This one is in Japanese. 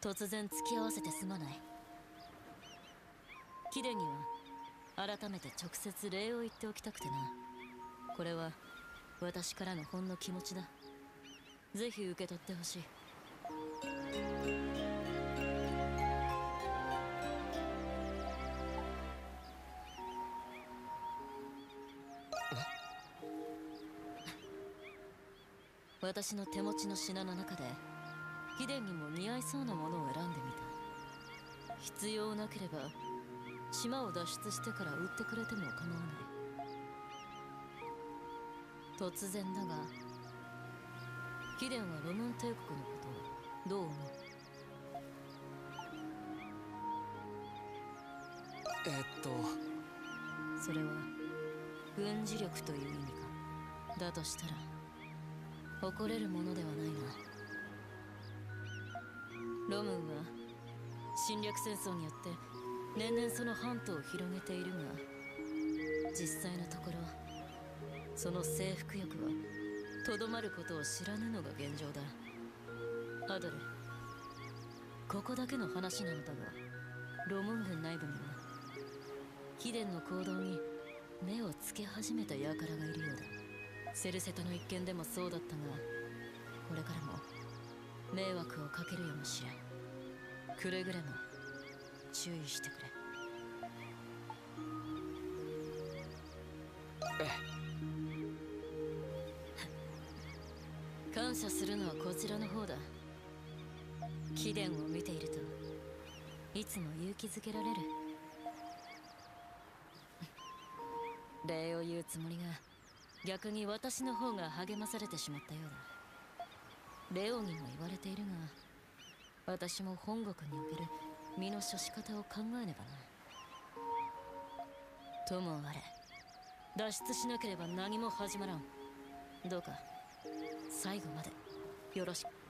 突然付き合わせてすまない。貴殿には改めて直接礼を言っておきたくてな。これは私からのほんの気持ちだ。ぜひ受け取ってほしい。私の手持ちの品の中で貴殿にも似合いそうなものを選んでみた。必要なければ島を脱出してから売ってくれても構わない。突然だが、貴殿はロムン帝国のことをどう思う？それは軍事力という意味か。だとしたら誇れるものではないな。ロムンは侵略戦争によって年々その半島を広げているが、実際のところその征服欲はとどまることを知らぬのが現状だ。アドレ、ここだけの話なのだが、ロムン軍内部には貴殿の行動に目をつけ始めた輩がいるようだ。セルセタの一件でもそうだったが、これからも迷惑をかけるやもしれん。くれぐれも注意してくれ。感謝するのはこちらの方だ。貴殿を見ているといつも勇気づけられる。礼を言うつもりが逆に私の方が励まされてしまったようだ。レオにも言われているが、私も本国における身の処し方を考えねばな。ともあれ、脱出しなければ何も始まらん。どうか最後までよろしく。